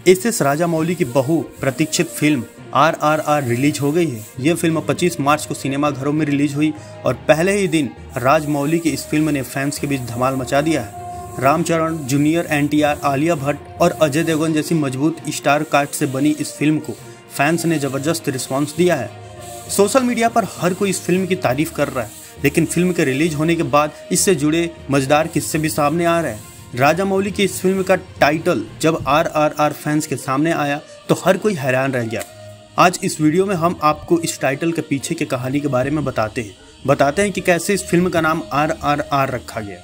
S Rajamouli की बहु प्रतीक्षित film RRR release हो गई है। यह फिल्म 25 मार्च को सिनेमाघरों में रिलीज हुई और पहले ही दिन राजमौली की इस फिल्म ने फैंस के बीच धमाल मचा दिया है। रामचरण, जूनियर NTR, आलिया भट्ट और अजय देवगन जैसी मजबूत स्टार कास्ट से बनी इस फिल्म को फैंस ने जबरदस्त रिस्पांस दिया है। सोशल मीडिया पर हर कोई इस फिल्म की तारीफ कर रहा है, लेकिन फिल्म के रिलीज होने के बाद इससे जुड़े मजेदार किस्से भी सामने आ रहे हैं। राजामौली की इस फिल्म का टाइटल जब RRR फैंस के सामने आया तो हर कोई हैरान रह गया। आज इस वीडियो में हम आपको इस टाइटल के पीछे की कहानी के बारे में बताते हैं कि कैसे इस फिल्म का नाम RRR रखा गया।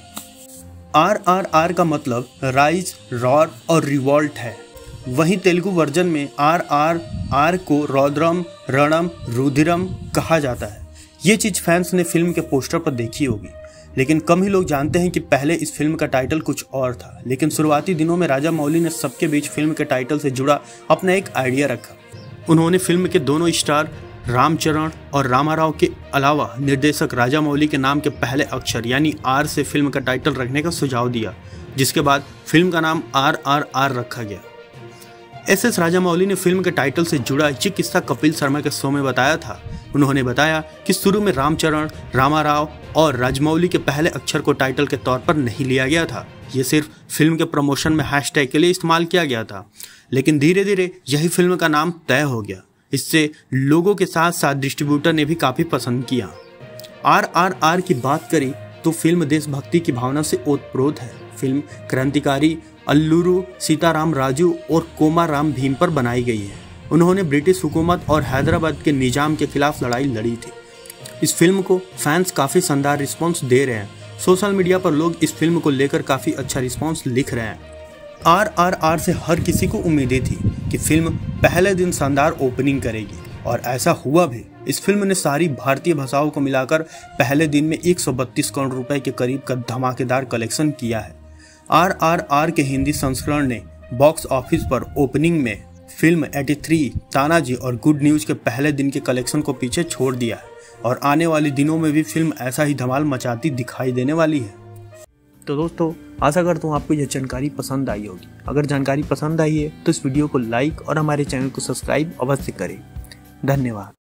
RRR का मतलब राइज, रॉर और रिवॉल्ट है। वहीं तेलुगु वर्जन में RRR को रौद्रम, रणम, रुधिरम कहा जाता है। ये चीज़ फैंस ने फिल्म के पोस्टर पर देखी होगी, लेकिन कम ही लोग जानते हैं कि पहले इस फिल्म का टाइटल कुछ और था। लेकिन शुरुआती दिनों में राजामौली ने सबके बीच फिल्म के टाइटल से जुड़ा अपना एक आइडिया रखा। उन्होंने फिल्म के दोनों स्टार रामचरण और रामाराव के अलावा निर्देशक राजामौली के नाम के पहले अक्षर यानी R से फिल्म का टाइटल रखने का सुझाव दिया, जिसके बाद फिल्म का नाम RRR रखा गया। एस राजामौली ने फिल्म के टाइटल से जुड़ा ये किस्सा कपिल शर्मा के शो में बताया था। उन्होंने बताया कि शुरू में रामचरण, रामाराव और राजमौली के पहले अक्षर को टाइटल के तौर पर नहीं लिया गया था। ये सिर्फ फिल्म के प्रमोशन में हैशटैग के लिए इस्तेमाल किया गया था, लेकिन धीरे धीरे यही फिल्म का नाम तय हो गया। इससे लोगों के साथ साथ डिस्ट्रीब्यूटर ने भी काफ़ी पसंद किया। RRR की बात करें तो फिल्म देशभक्ति की भावना से ओतप्रोत है। फिल्म क्रांतिकारी अल्लूरू सीताराम राजू और कोमाराम भीम पर बनाई गई है। उन्होंने ब्रिटिश हुकूमत और हैदराबाद के निजाम के खिलाफ लड़ाई लड़ी थी। इस फिल्म को फैंस काफ़ी शानदार रिस्पांस दे रहे हैं। सोशल मीडिया पर लोग इस फिल्म को लेकर काफ़ी अच्छा रिस्पांस लिख रहे हैं। RRR से हर किसी को उम्मीदें थी कि फिल्म पहले दिन शानदार ओपनिंग करेगी, और ऐसा हुआ भी। इस फिल्म ने सारी भारतीय भाषाओं को मिलाकर पहले दिन में 132 करोड़ रुपए के करीब का धमाकेदार कलेक्शन किया है। RRR के हिंदी संस्करण ने बॉक्स ऑफिस पर ओपनिंग में फिल्म 83, तानाजी और गुड न्यूज के पहले दिन के कलेक्शन को पीछे छोड़ दिया है, और आने वाले दिनों में भी फिल्म ऐसा ही धमाल मचाती दिखाई देने वाली है। तो दोस्तों, आशा करता हूँ आपको यह जानकारी पसंद आई होगी। अगर जानकारी पसंद आई है तो इस वीडियो को लाइक और हमारे चैनल को सब्सक्राइब अवश्य करें। धन्यवाद।